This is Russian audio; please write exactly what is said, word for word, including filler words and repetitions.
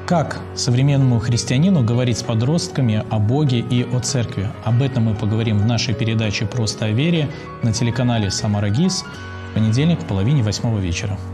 Как современному христианину говорить с подростками о Боге и о Церкви? Об этом мы поговорим в нашей передаче «Просто о вере» на телеканале «Самара ГИС» в понедельник в половине восьмого вечера.